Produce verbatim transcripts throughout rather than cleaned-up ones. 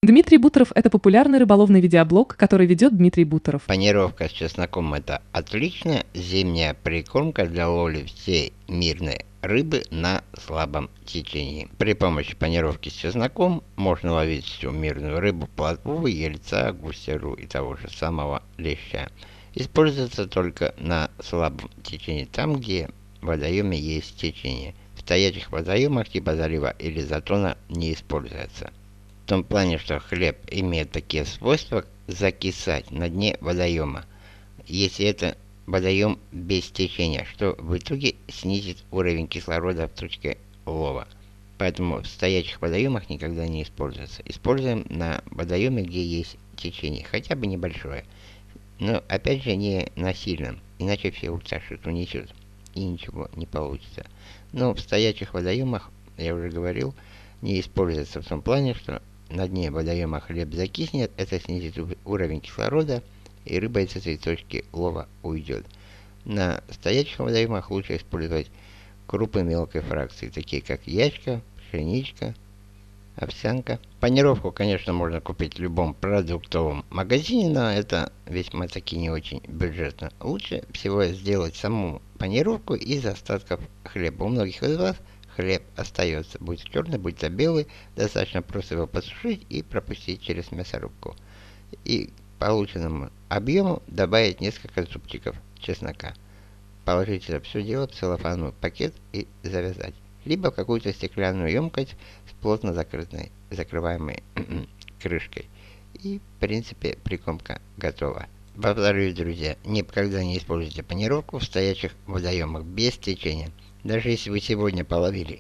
Дмитрий Бутеров– это популярный рыболовный видеоблог, который ведет Дмитрий Бутеров. Панировка с чесноком – это отличная зимняя прикормка для ловли всей мирной рыбы на слабом течении. При помощи панировки с чесноком можно ловить всю мирную рыбу, плотву, ельца, гусеру и того же самого леща. Используется только на слабом течении, там, где в водоеме есть течение. В стоячих водоемах типа залива или затона не используется. В том плане, что хлеб имеет такие свойства закисать на дне водоема, если это водоем без течения, что в итоге снизит уровень кислорода в точке лова. Поэтому в стоячих водоемах никогда не используется. Используем на водоеме, где есть течение, хотя бы небольшое. Но опять же не на сильном, иначе все утащат, унесет и ничего не получится. Но в стоячих водоемах, я уже говорил, не используется в том плане, что на дне водоема хлеб закиснет, это снизит уровень кислорода, и рыба из этой точки лова уйдет. На стоячих водоемах лучше использовать крупы мелкой фракции, такие как ячка, пшеничка, овсянка. Панировку, конечно, можно купить в любом продуктовом магазине, но это весьма таки не очень бюджетно. Лучше всего сделать саму панировку из остатков хлеба. У многих из вас хлеб остается, будь то черный, будь то белый, достаточно просто его посушить и пропустить через мясорубку. И к полученному объему добавить несколько зубчиков чеснока. Положить это все дело в целлофановый пакет и завязать. Либо в какую-то стеклянную емкость с плотно закрытой, закрываемой крышкой. И, в принципе, прикормка готова. Повторюсь, друзья, никогда не используйте панировку в стоячих водоемах без течения. Даже если вы сегодня половили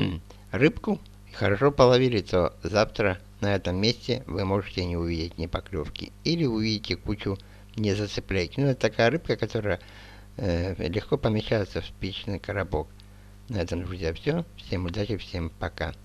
рыбку и хорошо половили, то завтра на этом месте вы можете не увидеть ни поклевки. Или увидите кучу незацепляйки. Ну, это такая рыбка, которая э, легко помещается в спичечный коробок. На этом, друзья, все. Всем удачи, всем пока.